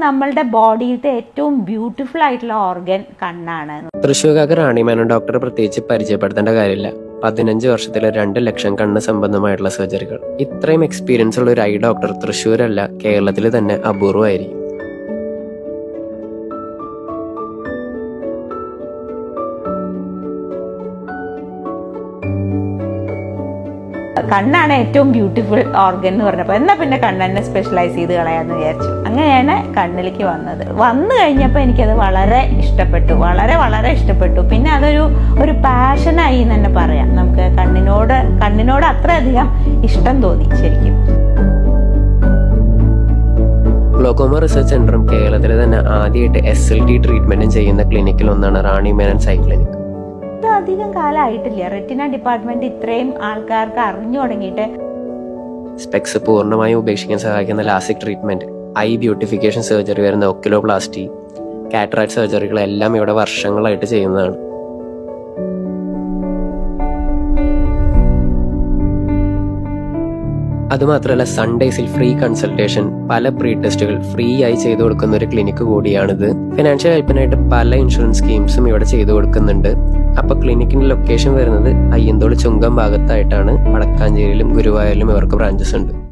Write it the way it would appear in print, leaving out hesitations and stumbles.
നമ്മളുടെ ബോഡിയിലത്തെ ഏറ്റവും ബ്യൂട്ടിഫുൾ ആയിട്ടുള്ള ഓർഗൻ കണ്ണാണ്. തൃശ്ശൂർക്കാർക്ക് റാണി മേനോൻ ഡോക്ടറെ പ്രത്യേകിച്ച് പരിചയപ്പെടുത്തേണ്ട കാര്യമില്ല. 15 വർഷത്തിലെ 2 ലക്ഷം കണ്ണ് സംബന്ധമായിട്ടുള്ള സർജറികൾ. ഇത്രയും എക്സ്പീരിയൻസ് ഉള്ള ഒരു ഐ ഡോക്ടർ തൃശ്ശൂരല്ല, കേരളത്തിൽ തന്നെ അപൂർവമായിരിക്കും. കണ്ണാണ് ഏറ്റവും ബ്യൂട്ടിഫുൾ ഓർഗൻ എന്ന് പറഞ്ഞപ്പോൾ എന്നാൽ പിന്നെ കണ്ണെന്നെ സ്പെഷ്യലൈസ് ചെയ്ത് കളയാമെന്ന് വിചാരിച്ചു. അങ്ങനെയാണ് കണ്ണിലേക്ക് വന്നു കഴിഞ്ഞപ്പോൾ എനിക്കത് വളരെ ഇഷ്ടപ്പെട്ടു, വളരെ ഇഷ്ടപ്പെട്ടു. പിന്നെ അതൊരു പാഷനായി എന്ന് തന്നെ പറയാം. നമുക്ക് കണ്ണിനോട് അത്രയധികം ഇഷ്ടം തോന്നി ശരിക്കും. ഗ്ലോക്കോമ റിസർച്ച് സെന്ററും കേരളത്തിലെ തന്നെ ആദ്യമായിട്ട് SLT ട്രീറ്റ്മെന്റും ചെയ്യുന്ന ക്ലിനിക്കിൽ ഒന്നാണ് റാണി മേനോൻ ഐ ക്ലിനിക്. അധികം കാലമായിട്ടില്ല റെറ്റിന ഡിപ്പാർട്ട്മെന്റ് ഇത്രയും ആൾക്കാർക്ക് അറിഞ്ഞു തുടങ്ങിയിട്ട്. സ്പെക്സ് പൂർണ്ണമായും ഉപേക്ഷിക്കാൻ സഹായിക്കുന്ന LASIK treatment, eye beautification surgery വരുന്ന ഒക്യുലോപ്ലാസ്റ്റി, കാറ്ററാക്ട് സർജറികളെല്ലാം ഇവിടെ വർഷങ്ങളായിട്ട് ചെയ്യുന്നതാണ്. അതുമാത്രമല്ല സൺഡേസിൽ ഫ്രീ കൺസൾട്ടേഷൻ, പല പ്രീ ടെസ്റ്റുകൾ ഫ്രീ ആയി ചെയ്തു കൊടുക്കുന്ന ഒരു ക്ലിനിക്ക് കൂടിയാണിത്. ഫിനാൻഷ്യൽ ഹെൽപ്പിനായിട്ട് പല ഇൻഷുറൻസ് സ്കീംസും ഇവിടെ ചെയ്തു കൊടുക്കുന്നുണ്ട്. അപ്പൊ ക്ലിനിക്കിന്റെ ലൊക്കേഷൻ വരുന്നത് അയ്യന്തോൾ ചുങ്കം ഭാഗത്തായിട്ടാണ്. വടക്കാഞ്ചേരിയിലും ഗുരുവായൂരിലും ഇവർക്ക് ബ്രാഞ്ചസ് ഉണ്ട്.